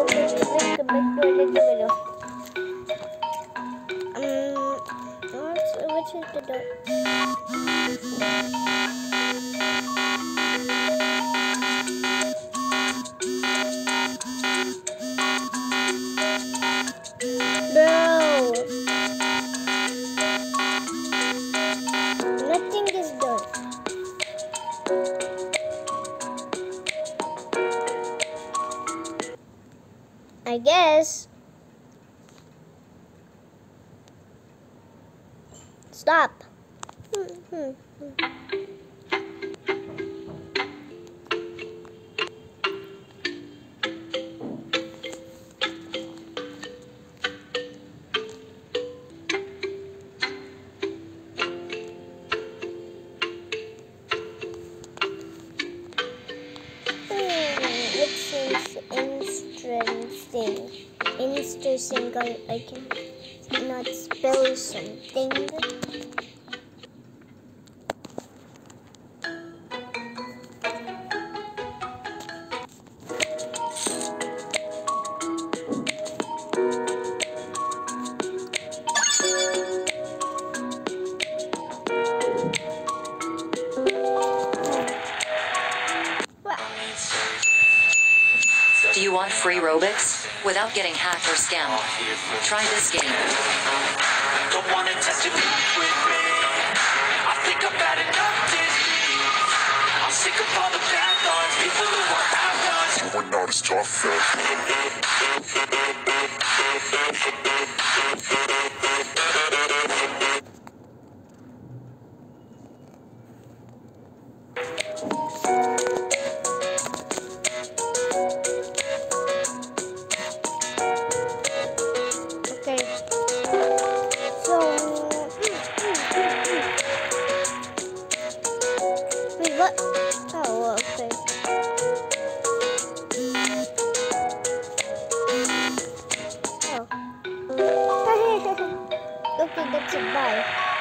Come back to a little video. What should I do? Bro, nothing is done. I guess. Stop. It seems interesting. Interesting. I can not spell something. Do you want free Robux without getting hacked or scammed? Try this game. Don't wanna test it with me. I think I've had enough disease. I'm sick of all the bad thoughts, people who are have-nots. You are not as tough What? Oh, okay. Oh. Okay, that's it. Bye.